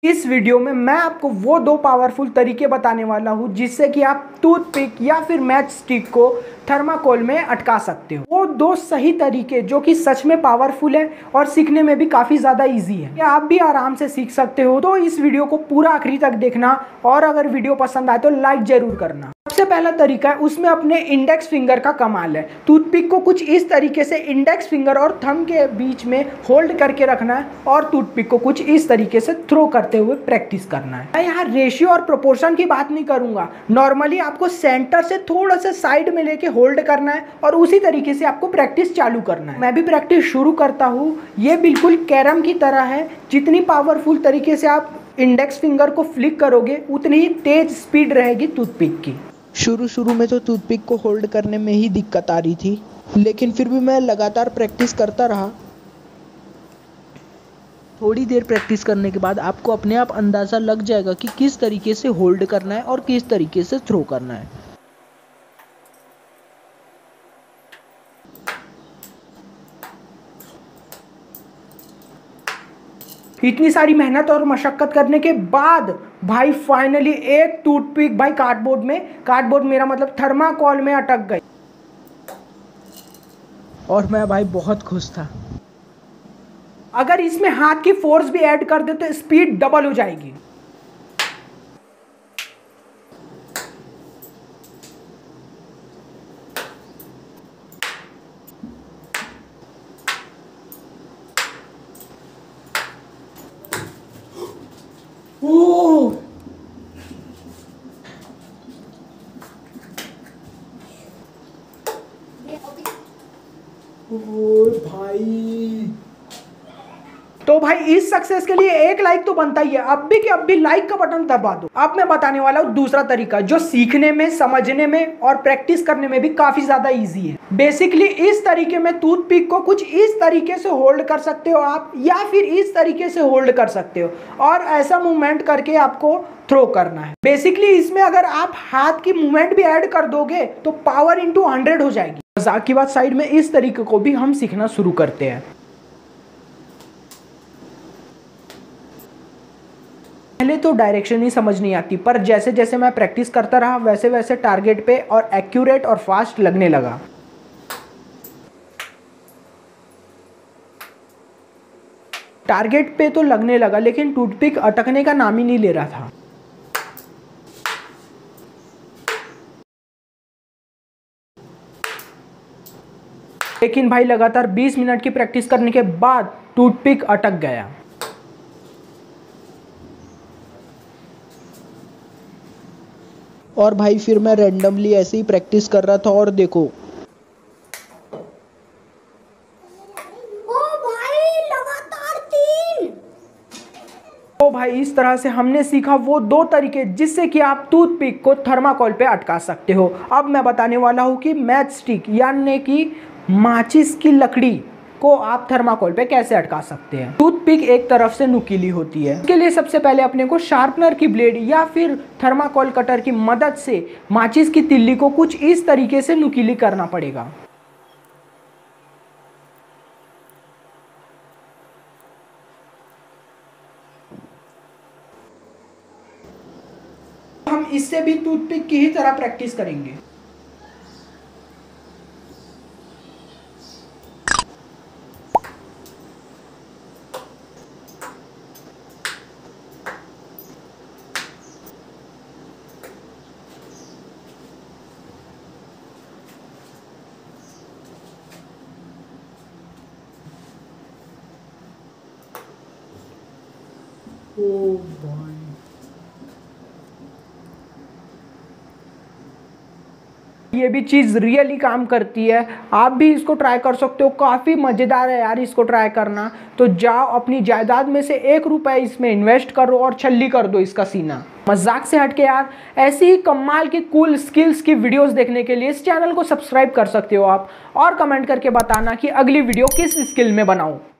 इस वीडियो में मैं आपको वो दो पावरफुल तरीके बताने वाला हूँ जिससे कि आप टूथपिक या फिर मैच स्टिक को थर्माकोल में अटका सकते हो। वो दो सही तरीके जो कि सच में पावरफुल है और सीखने में भी काफ़ी ज़्यादा इजी है। या आप भी आराम से सीख सकते हो। तो इस वीडियो को पूरा आखिरी तक देखना और अगर वीडियो पसंद आए तो लाइक जरूर करना। सबसे पहला तरीका है, उसमें अपने इंडेक्स फिंगर का कमाल है। टूथपिक को कुछ इस तरीके से इंडेक्स फिंगर और थंब के बीच में होल्ड करके रखना है और टूथपिक को कुछ इस तरीके से थ्रो करते हुए प्रैक्टिस करना है। मैं यहाँ रेशियो और प्रोपोर्शन की बात नहीं करूंगा। नॉर्मली आपको सेंटर से थोड़ा सा साइड में लेके होल्ड करना है और उसी तरीके से आपको प्रैक्टिस चालू करना है। मैं भी प्रैक्टिस शुरू करता हूँ। ये बिल्कुल कैरम की तरह है। जितनी पावरफुल तरीके से आप इंडेक्स फिंगर को फ्लिक करोगे उतनी ही तेज स्पीड रहेगी टूथपिक की। शुरू में तो टूथपिक को होल्ड करने में ही दिक्कत आ रही थी, लेकिन फिर भी मैं लगातार प्रैक्टिस करता रहा। थोड़ी देर प्रैक्टिस करने के बाद आपको अपने आप अंदाज़ा लग जाएगा कि किस तरीके से होल्ड करना है और किस तरीके से थ्रो करना है। इतनी सारी मेहनत और मशक्कत करने के बाद भाई फाइनली एक टूथपिक भाई कार्डबोर्ड मेरा मतलब थर्माकोल में अटक गई और मैं भाई बहुत खुश था। अगर इसमें हाथ की फोर्स भी ऐड कर दे तो स्पीड डबल हो जाएगी। ओ भाई, तो भाई इस सक्सेस के लिए एक लाइक तो बनता ही है। अब भी लाइक का बटन दबा दो। अब मैं बताने वाला हूँ दूसरा तरीका जो सीखने में, समझने में और प्रैक्टिस करने में भी काफी ज्यादा इजी है। बेसिकली इस तरीके में टूथपिक को कुछ इस तरीके से होल्ड कर सकते हो आप, या फिर इस तरीके से होल्ड कर सकते हो और ऐसा मूवमेंट करके आपको थ्रो करना है। बेसिकली इसमें अगर आप हाथ की मूवमेंट भी ऐड कर दोगे तो पावर इंटू 100 हो जाएगी। मजाक की बात साइड में, इस तरीके को भी हम सीखना शुरू करते हैं। पहले तो डायरेक्शन ही समझ नहीं आती, पर जैसे जैसे मैं प्रैक्टिस करता रहा वैसे वैसे टारगेट पे और एक्यूरेट और फास्ट लगने लगा। टारगेट पे तो लगने लगा लेकिन टूथपिक अटकने का नाम ही नहीं ले रहा था। लेकिन भाई लगातार 20 मिनट की प्रैक्टिस करने के बाद टूथपिक अटक गया। और भाई फिर मैं रैंडमली ऐसे ही प्रैक्टिस कर रहा था और देखो, ओ भाई लगातार 3। तो भाई इस तरह से हमने सीखा वो दो तरीके जिससे कि आप टूथपिक को थर्माकोल पे अटका सकते हो। अब मैं बताने वाला हूँ कि मैच स्टिक यानी कि माचिस की लकड़ी को आप थर्माकोल पे कैसे अटका सकते हैं। टूथपिक एक तरफ से नुकीली होती है। इसके लिए सबसे पहले अपने को शार्पनर की ब्लेड या फिर थर्माकोल कटर की मदद से माचिस की तिल्ली को कुछ इस तरीके से नुकीली करना पड़ेगा। हम इससे भी टूथपिक की ही तरह प्रैक्टिस करेंगे। ओ भाई, ये भी चीज़ रियली काम करती है। आप भी इसको ट्राई कर सकते हो। काफ़ी मज़ेदार है यार इसको ट्राई करना। तो जाओ अपनी जायदाद में से 1 रुपया इसमें इन्वेस्ट करो और छल्ली कर दो इसका सीना। मजाक से हटके यार, ऐसी ही कमाल की कूल स्किल्स की वीडियोस देखने के लिए इस चैनल को सब्सक्राइब कर सकते हो आप और कमेंट करके बताना कि अगली वीडियो किस स्किल में बनाऊं।